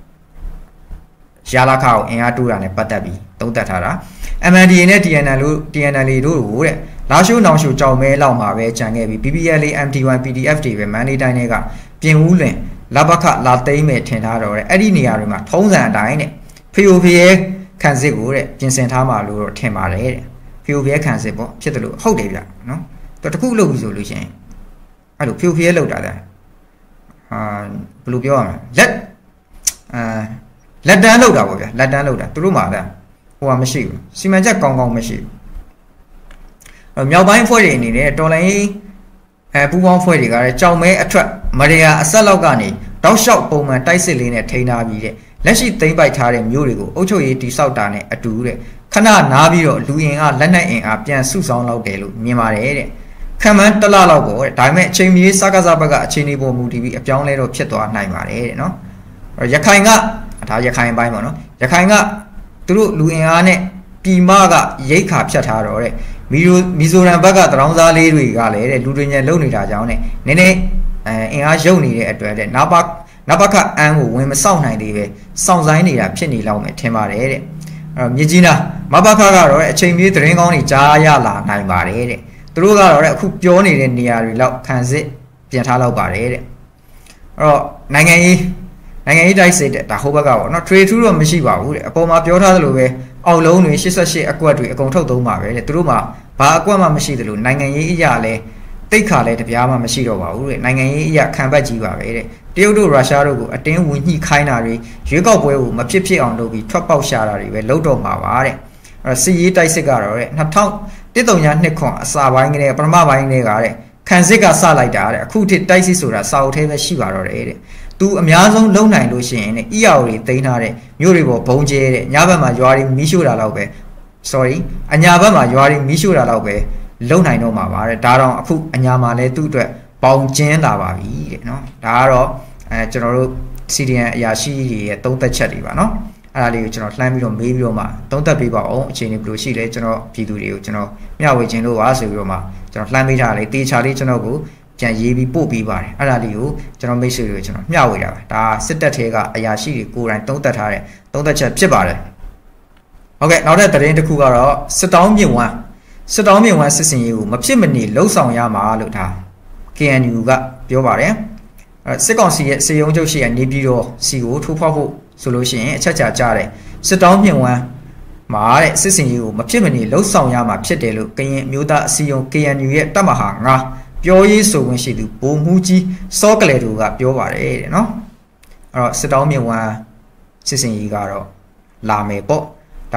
ရာလာခါကိုအင်အားတိုးတာနဲ့ပတ်သက်ပြီးသုံးသပ်ထားတာ M N D A နဲ့ T N L လို့ T N L တို့ကိုတဲ့လာရှိုးနောင်ရှိုးကြောင်မဲလောက်မှာပဲကြံခဲ့ပြီး B P L A M T one P D F တွေပဲမန္တလေးတိုင်းတွေကပြင်ဦးလွင်လဘခလာသိမ်းမဲ့ထင်ထားတော့တဲ့အဲ့ဒီနေရာတွေမှာထုံးစံအတိုင်းတဲ့ဖီယိုဖီရဲ့ခံစစ်ကိုတဲ့ပြင်ဆင်ထားမှာလို့တော့ထင်ပါတယ်တဲ့ဖီယိုဖီရဲ့ခံစစ်ပေါ့ဖြစ်တယ်လို့ဟုတ်တယ်ဗျနော်တော်တခုလုပ်ပြီဆိုလို့ရှိရင်အဲ့လိုဖီယိုဖီရဲ့လောက်တာတဲ့ဟာဘယ်လိုပြောရမလဲလက်အာလက်တန်းလောက်တာပေါ့ဗျာလက်တန်းလောက်တာသူတို့မှာတဲ့ဟိုကမရှိဘူးစီမံချက်ကောင်းကောင်းမရှိဘူးမြောက်ပိုင်းဖွဲ့တွေအနေနဲ့တော်လိုင်းအဲပူပေါင်းဖွဲ့တွေကလည်းကြောင်မဲအထွက်မရယာအဆက်လောက်ကနေတောက်လျှောက်ပုံမှန်တိုက်စစ်လေးနဲ့ထိန်းထားပြီးတဲ့လက်ရှိသိမ့်ပိုက်ထားတဲ့မျိုးတွေကိုအုပ်ချုပ်ရေးတိဆောက်တာနဲ့အတူတဲ့ခဏနားပြီးတော့လူအင်အားလက်နက်အင်အားပြန်စုဆောင်းလောက်တယ်လို့မြင်ပါတယ်တဲ့ခံမှန်းတလလောက်ပေါ့တဲ့ဒါပေမဲ့အချိန်မီစကားစားဘက်ကအချိန်ဒီပုံမူတည်ပြီးအပြောင်းလဲတော့ဖြစ်သွားနိုင်ပါတယ်တဲ့နော်ရခိုင်ကဒါရခိုင်ပိုင်းပေါ့နော်ရခိုင်ကသူတို့လူအင်အားနဲ့ပြည်မကရိတ်ခါဖြတ်ထားတော့တဲ့မီမီဇိုရမ်ဘက်ကတရောင်းစားလေးတွေကလည်းတဲ့လူတွေညံလုံနေတာကြောင်းနဲ့နည်းနည်းအဲအင်အားရုပ်နေတဲ့အတွက်တဲ့နောက်ပါနောက်ပါကအန်းကိုဝင်မစောင့်နိုင်သေးပဲစောင့်ဆိုင်နေတာဖြစ်နေလောက်မယ်ထင်ပါတယ်တဲ့အဲ့တော့မြကြီးနာမဘခကတော့အချိန်ကြီးသတင်းကောင်းတွေကြားရလာနိုင်ပါတယ်တဲ့သူတို့ကတော့တဲ့အခုပြောနေတဲ့နေရာတွေလောက်ခံစစ်ပြန်ထားလောက်ပါတယ်တဲ့အဲ့တော့နိုင်ငံရေးနိုင်ငံရေးတိုက်စစ်တဲ့ဒါဟိုဘက်ကပေါ့နော် trade through တော့မရှိပါဘူးတဲ့အပေါ်မှာပြောထားသလိုပဲအောက်လုံးတွေeighty-eightအကွက်တွေအကုန်ထုတ်သုံးပါပဲတဲ့သူတို့မှာဘာအကွက်မှမရှိသလိုနိုင်ငံရေးအရာလဲတိတ်ခါလဲတပြားမှမရှိတော့ပါဘူးတဲ့နိုင်ငံရေးအရာခံပတ်ကြီးပါပဲတဲ့တရုတ်တို့ရုရှားတို့ကိုအတင်းဝင်ညှိခိုင်းတာတွေရွေးကောက်ပွဲကိုမဖြစ်ဖြစ်အောင်လုပ်ပြီးထွက်ပေါက်ရှာတာတွေပဲလုပ်တော့မှာပါတဲ့အဲ့တော့စီရေးတိုက်စစ်ကတော့တဲ့two thousand oneခွန်အစာပိုင်းကလေးပထမပိုင်းကလေးကတဲ့ခံစစ်ကစလိုက်တာတဲ့အခုထိတိုက်စစ်ဆိုတာစာအုပ်ထဲပဲရှိပါတော့တယ်တဲ့သူအများဆုံးလုံနိုင်လို့ရှိရင်တဲ့ E R O တွေတိန်းထားတဲ့မြို့တွေပေါ်ဘုံကျဲတဲ့ညဘက်မှာရွာတွေမီးရှို့တာတော့ပဲ sorry အညာဘက်မှာရွာတွေမီးရှို့တာတော့ပဲလုံနိုင်တော့မှာပါတဲ့ဒါတော့အခုအညာမှာလဲသူ့အတွက်ပေါင်ကျင်းလာပါပြီတဲ့နော်ဒါကတော့အဲကျွန်တော်တို့ C D N အရာရှိတွေရဲ့သုံးသက်ချက်တွေပါနော်အဲ့ဒါလေးကိုကျွန်တော်လှမ်းပြီးတော့မေးပြီးတော့မှသုံးသက်ပေးပါအောင်အခြေအနေဘယ်လိုရှိလဲကျွန်တော်ပြည်သူတွေကိုကျွန်တော်မျှဝေခြင်းလို့ပါဆိုပြီးတော့မှကျွန်တော်လှမ်းပေးထားလေတေချာလေးကျွန်တော်ကိုကြံရေးပြီးပို့ပေးပါတယ်အဲ့ဒါလေးကိုကျွန်တော်မိတ်ဆွေတွေကိုကျွန်တော်မျှဝေတာပါဒါစစ်တပ်ထဲကအရာရှိတွေကိုယ်တိုင်သုံးသက်ထားတဲ့သုံးသက်ချက်ဖြစ်ပါတယ်ဟုတ်ကဲ့နောက်တဲ့သတင်းတစ်ခုကတော့စစ်တောင်းမြင့်ဝမ်းစစ်တောင်းမြင့်ဝမ်းစစ်စင်ရေးကိုမဖြစ်မနေလှုပ်ဆောင်ရမှာလို့ဒါ K N U ကပြောပါတယ်အဲစစ်ကောင်စီရဲ့စေယုံချုပ်ရှိတဲ့နေပြည်တော်စီကိုထိုးဖောက်ဖို့ဆိုလို့ရှိရင်အချက်ချာကြားတဲ့စစ်တောင်းမြင့်ဝမ်းမှာတဲ့စစ်စင်ရေးကိုမဖြစ်မနေလှုပ်ဆောင်ရမှာဖြစ်တယ်လို့ကရင်မျိုးသားအစည်းအရုံး K N U ရဲ့တပ်မဟာnineပြောရေးဆိုခွင့်ရှိသူဗိုလ်မှူးကြီးစောကလေးတို့ကပြောပါတယ်တဲ့နော်အဲ့တော့စစ်တောင်းမြင့်ဝမ်းစစ်စင်ရေးကတော့လာမယ်ပေါ့ဒါ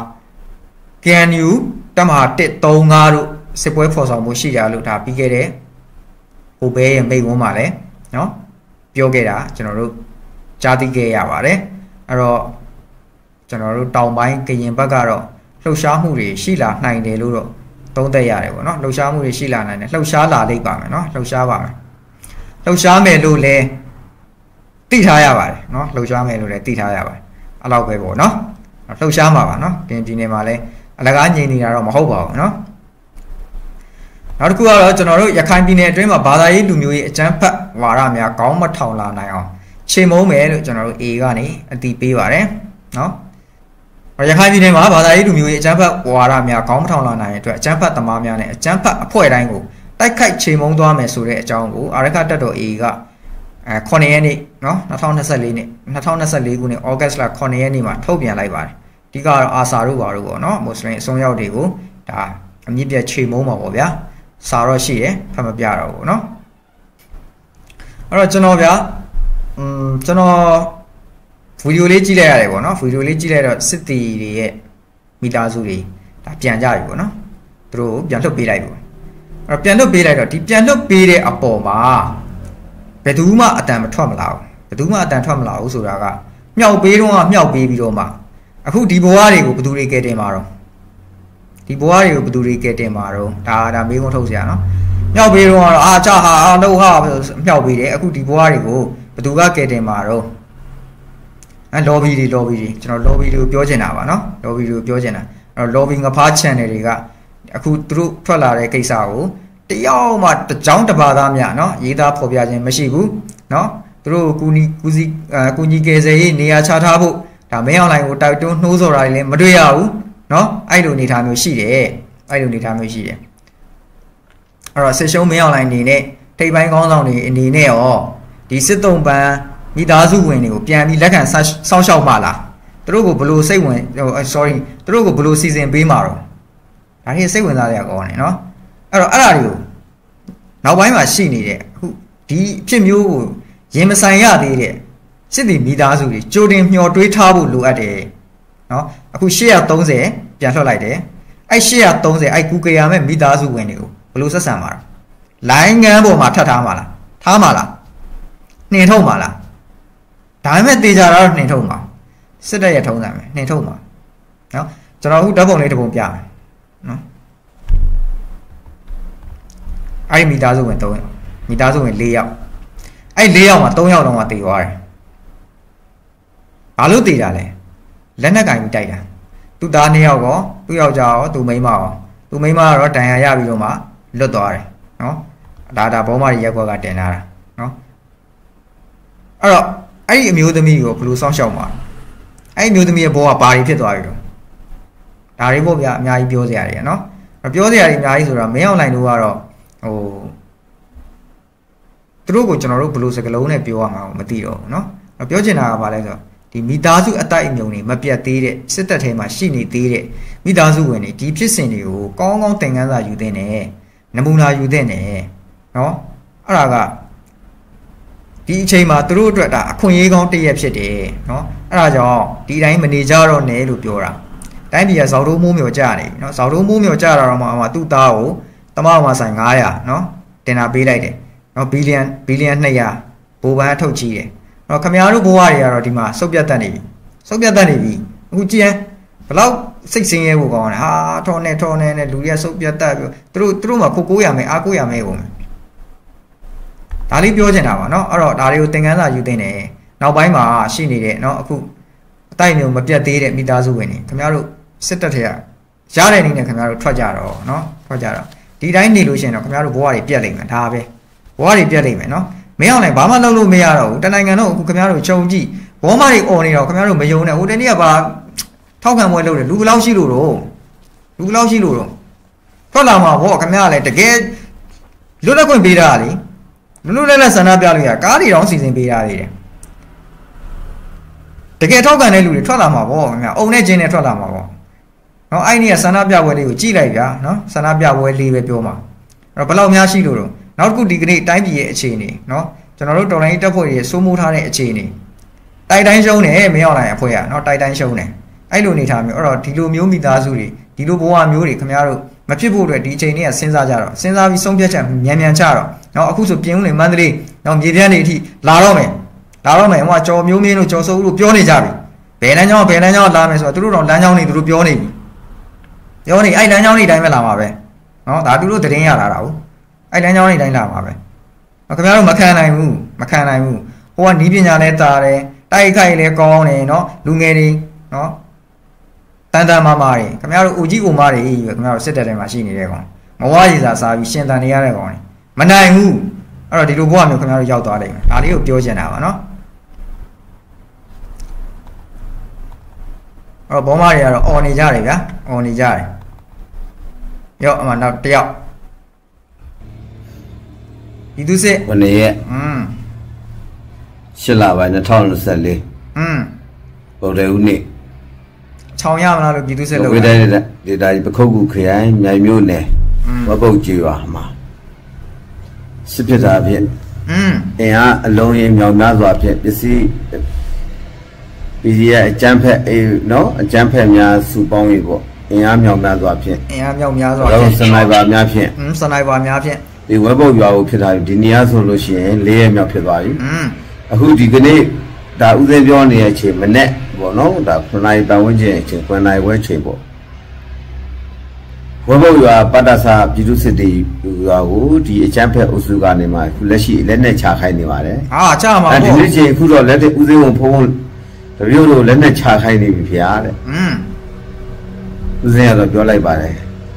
K N U တပ်မဟာone three fiveတို့စစ်ပွဲဖော်ဆောင်မှုရှိကြလို့ဒါပြီးခဲ့တဲ့ဟိုဘဲရဲ့မိတ်ဝန်းမှာလဲနော်ပြောခဲ့တာကျွန်တော်တို့ကြားသိခဲ့ရပါတယ်အဲ့တော့ကျွန်တော်တို့တောင်ပိုင်းကရင်ဘက်ကတော့လှုပ်ရှားမှုတွေရှိလာနိုင်တယ်လို့တော့သုံးသပ်ရတယ်ပေါ့နော်လှုပ်ရှားမှုတွေရှိလာနိုင်တယ်လှုပ်ရှားလာလိမ့်ပါမယ်နော်လှုပ်ရှားပါမယ်လှုပ်ရှားမယ်လို့လည်းသိထားရပါတယ်နော်လှုပ်ရှားမယ်လို့လည်းသိထားရပါတယ်အဲ့လောက်ပဲပေါ့နော်လှုပ်ရှားမှာပါနော်ပြင်ပြည်နယ်မှာလည်းအလကားငြိမ်နေတာတော့မဟုတ်ပါဘူးနော်နောက်တစ်ခုကတော့ကျွန်တော်တို့ရခိုင်ပြည်နယ်အတွင်းမှာဘာသာရေးလူမျိုးရေးအကြမ်းဖက်ဝါဒများခေါင်းမထောင်လာနိုင်အောင်ချိန်မုံမယ်လို့ကျွန်တော်တို့ A ကနေအတိပေးပါတယ်နော်ရခိုင်ပြည်နယ်မှာဘာသာရေးလူမျိုးရေးအကြမ်းဖက်ဝါဒများခေါင်းမထောင်လာနိုင်တဲ့အတွက်အကြမ်းဖက်သမားများနဲ့အကြမ်းဖက်အဖွဲ့တိုင်းကိုတိုက်ခိုက်ချိန်မုံသွားမယ်ဆိုတဲ့အကြောင်းကိုအာရခတပ်တော် A ကအဲnineရက်နေ့နော်twenty twenty-fourနေ့twenty twenty-fourခုနှစ်ဩဂတ်စ်လnineရက်နေ့မှာထုတ်ပြန်လိုက်ပါတယ်ဒီကတော့အာဆာတို့ပါတို့ပေါ့နော်မွတ်စလင်အစွန်းရောက်တွေကိုဒါအမြင့်ပြတ်ချိန်မုံမှာပေါ့ဗျာစာတော့ရှိတယ်ဖတ်မပြတော့ဘူးเนาะအဲ့တော့ကျွန်တော်ဗျာอืมကျွန်တော်ဗီဒီယိုလေးကြည့်လိုက်ရတယ်ပေါ့เนาะဗီဒီယိုလေးကြည့်လိုက်တော့စစ်တီတွေရဲ့မိသားစုတွေဒါပြန်ကြပြီပေါ့เนาะသူတို့ပြန်လွတ်ပေးလိုက်ပေါ့အဲ့တော့ပြန်လွတ်ပေးလိုက်တော့ဒီပြန်လွတ်ပေးတဲ့အပေါ်မှာဘယ်သူမှအတန်မထွက်မလာဘူးဘယ်သူမှအတန်ထွက်မလာဘူးဆိုတာကမြောက်ပေးတော့ကမြောက်ပေးပြီးတော့မှအခုဒီဘဝတွေကိုဘယ်သူတွေကဲတင်မှာတော့ဒီဘွားတွေကိုဘယ်သူတွေကဲတင်မှာတော့ဒါဒါမေးခွန်းထုတ်စရာနော်မြောက်ပြီးတော့အာကြဟာအာတော့ဟာမြောက်ပြီးတယ်အခုဒီဘွားတွေကိုဘသူကကဲတင်မှာတော့အဲ lobby တွေ lobby တွေကျွန်တော် lobby တွေကိုပြောချင်တာပါနော် lobby တွေကိုပြောချင်တာအဲ့တော့ lobby ငဖား channel တွေကအခုသူတို့ထွက်လာတဲ့ကိစ္စကိုတယောက်မှတကြောင်တပါသားများနော်ရေးသားဖော်ပြခြင်းမရှိဘူးနော်သူတို့ကူညီကူစီကူညီကယ်ဆယ်ရေးနေရာချထားဖို့ဒါမင်းအောင်လိုင်းကိုတိုက်တွန်းနှိုးဆော်တာတွေလည်းမတွေ့ရဘူးနော်အဲ့လိုအနေထားမျိုးရှိတယ်အဲ့လိုအနေထားမျိုးရှိတယ်အဲ့တော့စစ်ရှုံးမင်းအောင်လိုင်းအနေနဲ့ထိပ်ပိုင်းကောင်းဆောင်တွေအနေနဲ့ရောဒီစစ်တုံးပန်းမိသားစုဝင်တွေကိုပြန်ပြီးလက်ခံစောင့်ရှောက်မှလားသူတို့ကိုဘလို့စိတ်ဝင်ဟို sorry သူတို့ကိုဘလို့စီစဉ်ပေးမှာတော့ဒါတွေစိတ်ဝင်စားရကောင်းတယ်နော်အဲ့တော့အဲ့ဒါတွေကိုနောက်ပိုင်းမှာရှိနေတဲ့အခုဒီဖြစ်မျိုးကိုရင်မဆိုင်ရသေးတဲ့စစ်တီမိသားစုတွေကြိုတင်မျှော်တွေးထားဖို့လိုအပ်တယ်နော်အခု၈၃၀ပြန်ထွက်လိုက်တယ်အဲ့၈၃၀အဲ့ကူကရမဲ့မိသားစုဝင်တွေကိုဘလို့ဆက်ဆံမှာလဲလိုင်းငန်းပေါ်မှာထပ်ထားမှာလားထားမှာလားနှင်ထုတ်မှာလားဒါပေမဲ့တေချာတော့နှင်ထုတ်မှာစစ်တပ်ရဲ့ထုံးစံပဲနှင်ထုတ်မှာနော်ကျွန်တော်အခုဓာတ်ပုံလေးတစ်ပုံပြမယ်နော်အဲ့ဒီမိသားစုဝင်၃ယောက်မိသားစုဝင်၄ယောက်အဲ့၄ယောက်မှာ၃ယောက်တော့မှတေသွားတယ်ဘာလို့တေတာလဲလက်နက်ကင်ပြီးတိုက်တာသူ့သား၂ယောက်ကောသူ့ယောက်ျားရောသူ့မိန်းမရောသူ့မိန်းမကတော့တန်ရာရပြီးတော့မှလွတ်သွားတယ်နော်ဒါဒါဘောမကြီးရက်ကွက်ကတင်လာတာနော်အဲ့တော့အဲ့ဒီအမျိုးသမီးကိုဘယ်လိုစောင့်ရှောက်မှာအဲ့ဒီအမျိုးသမီးရဲ့ဘောကဘာတွေဖြစ်သွားပြီတော့ဒါတွေပေါ့ဗျာအများကြီးပြောစရာတွေနော်ပြောစရာတွေအများကြီးဆိုတော့မင်းအောင်လိုင်းတို့ကတော့ဟိုသူတို့ကိုကျွန်တော်တို့ဘယ်လိုစကားလုံးနဲ့ပြောရမှာမသိတော့ဘူးเนาะပြောချင်တာကဘာလဲဆိုတော့ဒီမိသားစုအတိုက်အမြုံတွေမပြတ်သေးတဲ့စစ်တပ်ထဲမှာရှိနေသေးတဲ့မိသားစုဝင်တွေဒီဖြစ်စဉ်တွေကိုကောင်းကောင်းသင်ခန်းစာယူသင့်တယ်နမူနာယူသင့်တယ်เนาะအဲ့ဒါကဒီအချိန်မှာသူတို့အတွက်ဒါအခွင့်အရေးကောင်းတစ်ရက်ဖြစ်တယ်เนาะအဲ့ဒါကြောင့်ဒီတိုင်းမနေကြတော့နဲ့လို့ပြောတာတိုင်းပြည်ကဇောက်တိုးမိုးမြော်ကြနေပြီเนาะဇောက်တိုးမိုးမြော်ကြတာတော့မှအမသူ့သားကိုတမအောင်မဆိုင်၅၀၀เนาะတင်တာပေးလိုက်တယ်နော်ဘီလီယံဘီလီယံ၂၀၀ဘိုးပန်းထုတ်ကြည့်တယ်နော်ခင်ဗျားတို့ဘဝတွေကတော့ဒီမှာစုပ်ပြတ်တတ်နေပြီစုပ်ပြတ်တတ်နေပြီအခုကြည့်ရင်ဘလောက်စိတ်ဆင်းရဲဖို့ကောင်းတယ်ဟာထော်နေထော်နေနဲ့လူတွေကစုပ်ပြတ်တတ်ပြီးသူတို့သူတို့မှကိုကိုရမယ်အားကိုရမယ်ကုန်ဒါလေးပြောချင်တာပါနော်အဲ့တော့ဒါတွေကိုသင်ခန်းစာယူသင့်တယ်နောက်ပိုင်းမှာရှိနေတဲ့နော်အခုအတိုက်မျိုးမပြတ်သေးတဲ့မိသားစုဝင်တွေခင်ဗျားတို့စစ်တပ်တွေကရတဲ့နည်းနဲ့ခင်ဗျားတို့ထွက်ကြတော့နော်ထွက်ကြတော့ဒီတိုင်းနေလို့ရှိရင်တော့ခင်ဗျားတို့ဘဝတွေပြတ်လိမ့်မယ်ဒါပဲဘဝတွေပြတ်လိမ့်မယ်နော်မင်းအောင်လည်းဘာမှလုပ်လို့မရတော့ဘူးတနိုင်ငံတော့အခုခင်ဗျားတို့ခြုံကြည့်ဘောမတွေអော်နေတော့ခင်ဗျားတို့မယုံနဲ့ဟိုတနေ့ကဘာထောက်ခံပွဲလုပ်တယ်လူဘယ်လောက်ရှိလို့တော့လူဘယ်လောက်ရှိလို့တော့ထွက်လာမှာဘောခင်ဗျားလည်းတကယ်လွတ်လပ်ခွင့်ပေးတာလေလွတ်လွတ်လပ်လပ်ဆန္ဒပြလို့ရကားတွေတောင်စီစဉ်ပေးတာလေတကယ်ထောက်ခံတဲ့လူတွေထွက်လာမှာဘောခင်ဗျာအုံနဲ့ချင်းနဲ့ထွက်လာမှာဘောနော်အဲ့ဒီကဆန္ဒပြပွဲလေးကိုကြည့်လိုက်ဗျာနော်ဆန္ဒပြပွဲလေးပဲပြောမှာအဲ့တော့ဘယ်လောက်များရှိလို့တော့နောက်တစ်ခုဒီကနေ့တိုင်းပြည်ရဲ့အခြေအနေเนาะကျွန်တော်တို့တော်လိုင်းတပ်ဖွဲ့တွေစိုးမိုးထားတဲ့အခြေအနေတိုက်တိုင်းရှုံးတယ်မရောက်နိုင်အဖွဲ့ကเนาะတိုက်တိုင်းရှုံးတယ်အဲ့လိုနေထားမျိုးအဲ့တော့ဒီလိုမျိုးမိသားစုတွေဒီလိုဘဝမျိုးတွေခင်ဗျားတို့မဖြစ်ဖို့အတွက်ဒီအချိန်လေးကစဉ်းစားကြတော့စဉ်းစားပြီးဆုံးဖြတ်ချက်မြန်မြန်ချတော့เนาะအခုဆိုပြင်းဦးလေမန္တလေးเนาะမြေပြန့်တွေအထိလာတော့မယ်လာတော့မယ်ဟိုကကြော်မျိုးမင်းတို့ကြော်စိုးဦးတို့ပြောနေကြပြီဘယ်လမ်းကြောင်းဘယ်လမ်းကြောင်းလာမယ်ဆိုတော့သူတို့တော့လမ်းကြောင်းတွေသူတို့ပြောနေပြီပြောနေအဲ့လမ်းကြောင်းတွေတိုင်းပဲလာမှာပဲเนาะဒါသူတို့သတင်းရလာတာဟုတ်အဲ့လမ်းကြောင်းတွေတိုင်းလာမှာပဲခင်ဗျားတို့မခံနိုင်ဘူးမခံနိုင်ဘူးဟိုကနီးပညာလဲတာတယ်တိုက်ခိုက်လဲကောင်းတယ်เนาะလူငယ်တွေเนาะတန်တန်မာမာတွေခင်ဗျားတို့အိုကြီးအိုမာတွေကြီးပဲခင်ဗျားတို့စစ်တပ်ထဲမှာရှိနေတဲ့ကောင်မဝါရည်စာစားပြီးရှင်တန်နေရတဲ့ကောင်တွေမနိုင်ဘူးအဲ့တော့ဒီလိုဘဝမျိုးခင်ဗျားတို့ရောက်သွားလိမ့်မယ်ဒါလေးကိုပြောချင်တာပါเนาะအဲ့တော့ဘောမာတွေကတော့អော်နေကြတယ်ဗျာអော်နေကြတယ်ရော့အမနောက်တစ်ယောက်ဒီသူစစ်ဘယ်နေရဲ့อืมရှစ်လပိုင်း၂၀၂၄อืมဗုဒ္ဓဦးနေ့ချောင်ရမလားလို့ဒီသူစစ်လို့ဝိတိုင်းဒေတာပခုတ်ကူခရိုင်မြိုင်မြို့နယ်ဝပုတ်ကြီးပါမှာစစ်ဖြစ်တာဖြင့်อืมအင်အားအလုံးရင်မြောင်များစွာဖြင့်ပစ္စည်းပြည်ရဲ့အကျန်းဖက်အေးနော်အကျန်းဖက်များစုပေါင်းရေးပေါ့အင်အားမြောင်များစွာဖြင့်အင်အားမြောင်များစွာဖြင့်စနိုက်ပါများဖြင့်อืมစနိုက်ပါများဖြင့်ဒီဝက်ပုတ်ရွာကိုဖြစ်လာပြီဒီနေရာဆိုလို့ရှိရင်၄ရက်မြောက်ဖြစ်သွားပြီอืมအခုဒီကနေ့ဒါဥစဉ်ပြောနေတဲ့အချိန်မနေ့ပေါ့နော်ဒါခုနိုင်ပတ်ဝန်းကျင်အချိန်ခုနိုင်ဝဲချိန်ပေါ့ဟ Wabo you are Padasa, Pidu City, you are who the champion of Suganima, Leshi, Lene Chakaini. Ah, Chama, and the Richie could let it with the Pole, the real Lene Chakaini Piade. Hm. There of your library.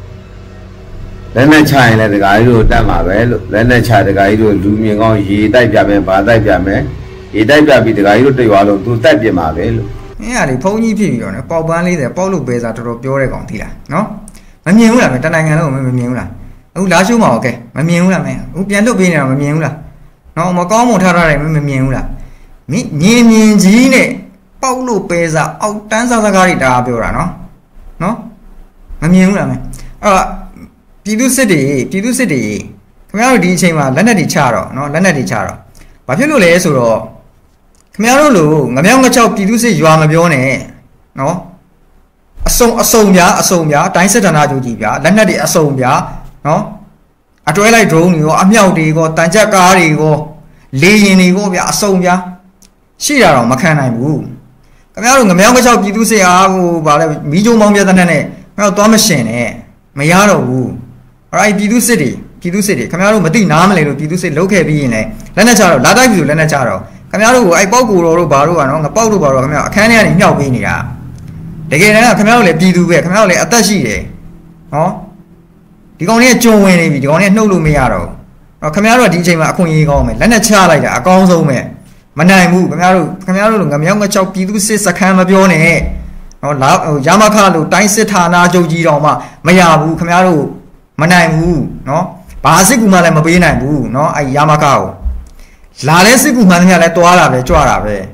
Lene China, the guy who Damavel, Lene China, the guy who do me on he died Yame, Pada Yame, he died Yabi, the guy who do all to type Yamavel. Yeah, the pony pigeon, Paul Bunley, the Paulo Beza to Pure Gontilla, no? Mamula, Tanangano, Mamula. Who does you more? Okay, Mamula, man. Who can do being a Mamula? No, Macomo Tara, Mamula. Me, me, Gene, Paulo Peza, out Tanza Garita, no? No? Mamula, man. Ah, Pidu City, Pidu City. Come out, D. Chama, Lena di Charo, no, Lena di Charo. But you know, Lesuro. Come out, Mamma Chow Pidu say you are Mabione, no? A song, a song, ya, a song, ya, Time set another Jibia, Lena a song, ya, no? A twilight drone, you are Miaudi, go, Tanjacari, go, Lay go, a song, ya. She are on Macana woo. Come out, Mamma Chow Pidu say, ah, Mijo Mombia than a well, Thomasin, eh? Mayano woo. Alright, Pidu City, Pidu City, come out, Madina, Pidu City, locate being a Lena Charo, Lada you, Lena Charo. Come out, I bought Guru Baru and a Paulo Baru, come out, can I know Vinia? They get come out, let Pidu, come out, let Atashi. Oh? The only Joe Winnie, the only no Lumiaro. Or come out, D J Macuni Gomez, Lena Charlie, a gonzo man. Manai move, come out, come out, a younger child Pidu says a cam of your name. Or Yamakalu, Taiseta, Joji Roma, Mayabu, come out, Manai move, no? Basikumala Mabina move, no? I Yamakao. La Lesiku Mania let to Arabe, to Arabe.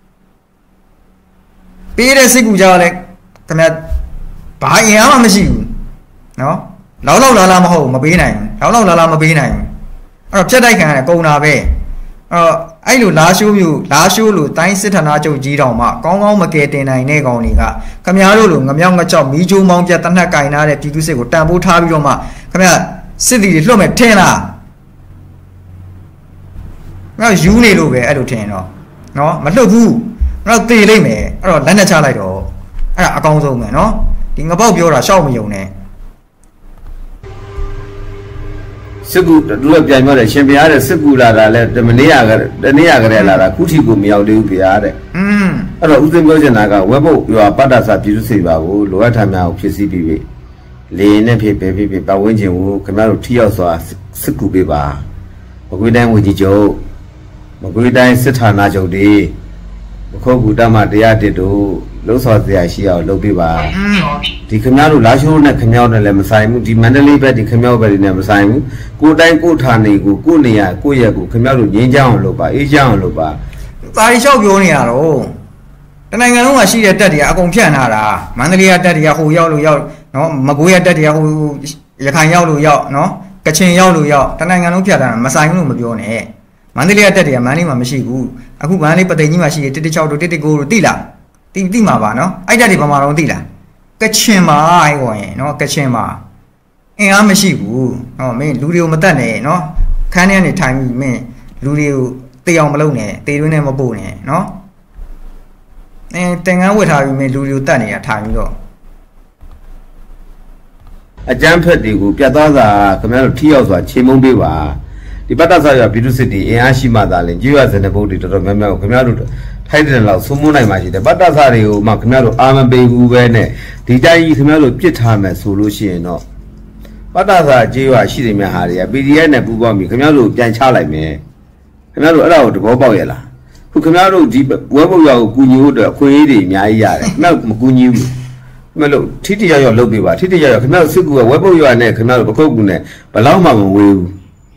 Peter Sigujale, come at Bayama machine. No? Lolo Lama home, Mabina, Lolo Lama Bina. Or Chedaikan, go Nabe. Uh, I do last you, last you, Time Sit and Nacho Giroma, Gong on Macatin and Negoniga. Come here, a younger chop, Miju Monja Tanakaina, Pidu Tabu Tabioma. Come here, City, Lumet Tena. Now you need to be at no, no, but look who, not the lame, or Lena Chalago, a gonzo man, no? Think about your show me your name. Sigu, the Lord Jammer, Champion, Sigula, the Mania, the Niagara, Kutigo, Miao de Upiade. Hm. I don't think Gojanaga, Webo, you are Padasa, Pizusiva, Loata now, P C B V. Lane, Pepe, Bawinju, Camaro Tios or Siku Biba. We then with Joe. We dine sit on Najo day. Kogudama de Adedo, Los of the Asia, Lobiba. The Camaro Lajo and Camel Lemasaimu, the Mandalay bed, the Camel bed in Lemasaimu, go dine go tani, go Gunia, Goyago, Camaro, Yanjan Loba, Ajan Loba. I shall be only at all. Then I know I see a daddy, I go piano, Mandalay daddy, who yellow yell, no, Maguia daddy, who Yakan yellow yell, no, Kachin yellow yell, then I know piano, Masaimu Mabione. Mandalay daddy, a man in my machine, a good man, but they knew I see it to the child to take go to Dilla. Dimma, no? I daddy Mamma Dilla. Kachima, I go, no, Kachima. Eh, I'm a sheep, no, me, Ludio Matane, no? Can any time me, Ludio, they are Malone, they don't have a bone, no? Eh, think I would have made Ludio Tani a time, though. A jump at the Piazza, Camaro Tios or Chimon Biva. The Batasa Pidu City, Ashima, darling, you as an about it to remember Camaro, Titan Law, Sumuna Maji, the Batasari, Macamaro, Arma Baby, Vene, the Dai Camaro Pietama solution, no. Batasa, Jua, Shiri Maharia, Bidiana Bubami, Camaro, Jan Chala me. Camaro allowed to Boboyla. Who Camaro deep, wherever you are, Gunyuda, Queen, Yaya, Milk Gunyu. Melo, Titi, your Lobiva, Titi, your Camaro Sigu, wherever you are near Camaro Bocogune, Balama will.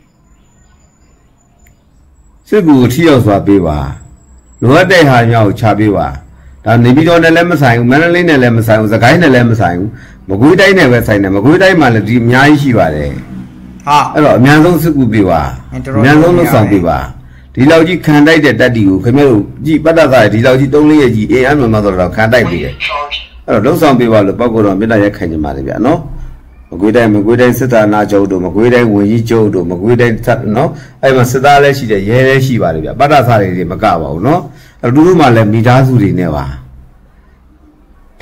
Sigu Tios wa Biva. What they had your Chabiva. Then the video on the Lemasang, Manolin and Lemasang was a kind of Lemasang. Maguida never signed a Maguida Maladi, Myai. Ah, Mianzo Sigu Biva. Mianzo Sambiva. The logic can't die that you, Camelo, G. Badaza, the logic only a G. A. I'm a mother of can't die. Oh, don't sound Biva, the Pago on Midnight Candy, no? Maguida, Maguida, Sita, Najo, Maguida, Winnie Jodo, Maguida, no? I must sit there, she did, yeah, she was, but that's how they Macao, no? A Duma let me dazzle never.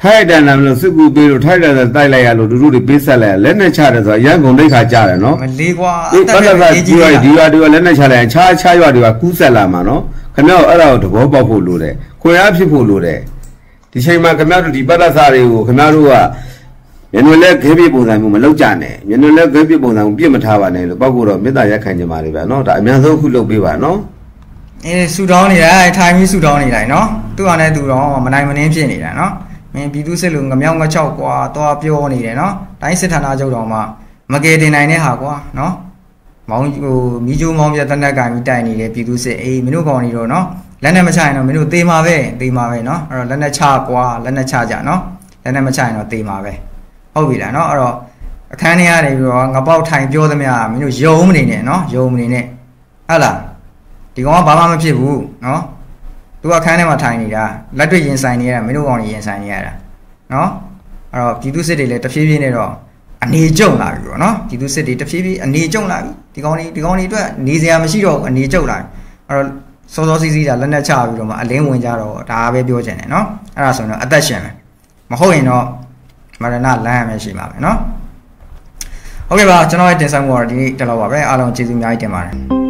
ထိုက်တန်တယ်လို့စစ်ကူပေးလို့ထိုက်တန်တယ်တိုက်လိုက်ရလို့လူလူတွေပေးဆက်လိုက်လက်နဲ့ချတယ်ဆိုတာရန်ကုန်ဒိတ်ခါကြတယ်နော်မလေးကွာအဲ့ဒါကဒီရွာဒီရွာဒီရွာလက်နဲ့ချလိုက်ခြားခြားရွာတွေကကူးဆက်လာမှာနော်ခင်ဗျားအဲ့ဒါကိုသဘောပေါက်ဖို့လိုတယ်ခွင့်အားဖြစ်ဖို့လိုတယ်ဒီချိန်မှာခင်ဗျားတို့ဒီပတ္တစာတွေကိုခင်ဗျားတို့ကမျက်နှာလက်ခဲပြပုံစံမျိုးမလုပ်ကြနဲ့မျက်နှာလက်ခဲပြပုံစံကိုပြစ်မထားပါနဲ့လို့ပောက်ကိုတော့မေတ္တာရက်ခံကြပါလေဗျာနော်ဒါအများဆုံးခုလုပ်ပေးပါနော်အေးဆူတောင်းနေတာထိုင်ပြီးဆူတောင်းနေလိုက်နော်သူ့ဟာနဲ့သူတော့မနိုင်မနှင်းဖြစ်နေတာနော်မင်းပြည်သူစစ်လူငမြောက်ငချောက်ကွာတော့ပြောနေတယ်နော်တိုင်းစစ်ဌာနချုပ်တော်မှာမကယ်တင်နိုင်တဲ့ဟာကွာနော်မောင်ဟိုမီးကျိုးမောင်ပြတနက်ကပြီးတိုင်နေတယ်ပြည်သူစစ်အေးမင်းတို့ကောင်နေတော့နော်လက်နဲ့မချရင်တော့မင်းတို့သေမှာပဲသေမှာပဲနော်အဲ့တော့လက်နဲ့ချကွာလက်နဲ့ချကြနော်လက်နဲ့မချရင်တော့သေမှာပဲဟုတ်ပြီလားနော်အဲ့တော့အခန်းထဲကနေပြီးတော့ငပေါက်ထိုင်ပြောသမျှမင်းတို့ယုံမနေနဲ့နော်ယုံမနေနဲ့ဟုတ်လားဒီကောင်ကဘာမှမဖြစ်ဘူးနော်သူကအခန်းထဲမှာထိုင်နေတာလက်တွေ့ရင်ဆိုင်နေရတာမင်းတို့ကောင်ကြီးရင်ဆိုင်နေရတာနော်အဲ့တော့ပြည်သူစစ်တွေလည်းတဖြည်းဖြည်းနဲ့တော့အနေကျုံလာပြီပေါ့နော်ပြည်သူစစ်တွေတဖြည်းဖြည်းအနေကျုံလာပြီဒီကောင်ကြီးဒီကောင်ကြီးအတွက်နေစရာမရှိတော့ဘူးအနေကျုံလာပြီအဲ့တော့စောစောစီးစီးတာလက်နဲ့ချပြီးတော့မှအလင်းဝင်ကြတော့ဒါပဲပြောချင်တယ်နော်အဲ့ဒါဆိုရင်တော့အသက်ရှင်မယ်မဟုတ်ရင်တော့မရဏလမ်းရမယ်ရှိမှာပဲနော်ဟုတ်ကဲ့ပါကျွန်တော်ရဲ့တင်ဆက်မှုကတော့ဒီနေ့တလောက်ပါပဲအားလုံးကျေးဇူးအများကြီးတင်ပါတယ်